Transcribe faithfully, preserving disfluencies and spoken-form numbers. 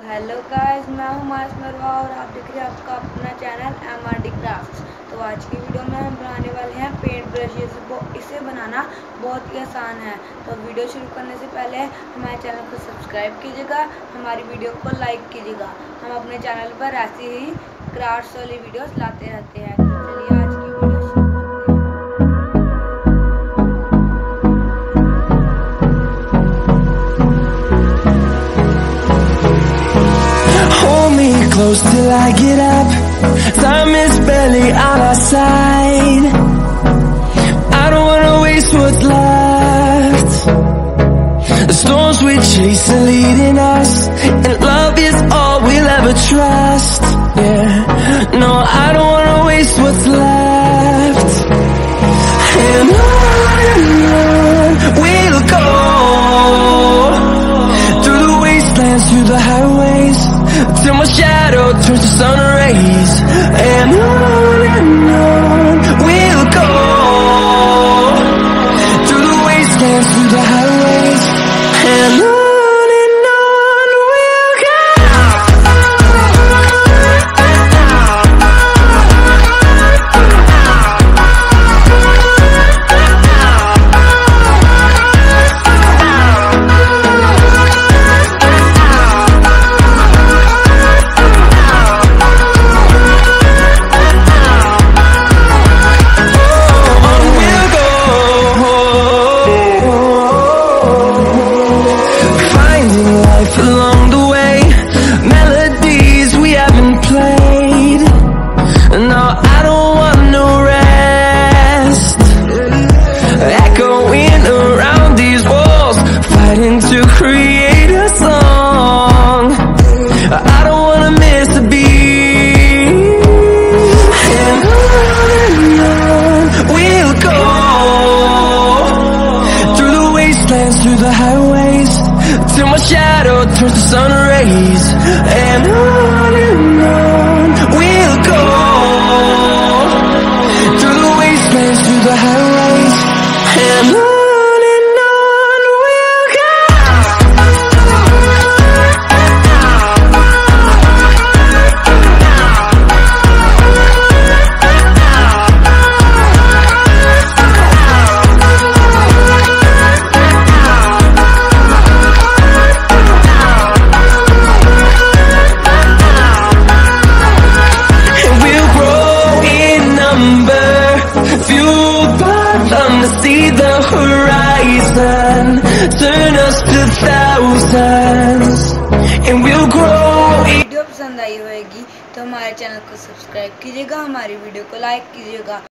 Hello guys, मैं हूं Mars मरवा और आप देख रहे हैं आपका अपना channel M R D crafts. तो आज की वीडियो में हम बनाने वाले हैं पेंट ब्रशेस। इसे बनाना बहुत ही आसान है। तो वीडियो शुरू करने से पहले हमारे चैनल को सब्सक्राइब कीजिएगा, हमारी वीडियो को लाइक कीजिएगा। हम अपने चैनल पर ऐसी ही क्राफ्ट्स वाली वीडियोस लाते रहते हैं। तो चलिए आज की वीडियो शुरू close till I get up. Time is barely on our side. I don't wanna waste what's left. The storms we chase are leading us, and love is all we'll ever trust. Yeah, no, I don't wanna waste what's left. And on and on we'll go, through the wastelands, through the highways, till my shadow turns to sun rays. And on and on we'll go, through the wastelands, through the highways, and on. Along the way, melodies we haven't played. No, I don't want no rest. Echoing around these walls, fighting to create a song. I don't wanna miss a beat. And on and on we'll go, through the wastelands, through the highways, till my shadow turns to sun rays. And on and on we'll go, through the wastelands, through the highways, and on. See the horizon, turn us to thousands, and we'll grow. Video पसंद आई होगी तो हमारे channel को subscribe कीजिएगा, हमारी video को like कीजिएगा।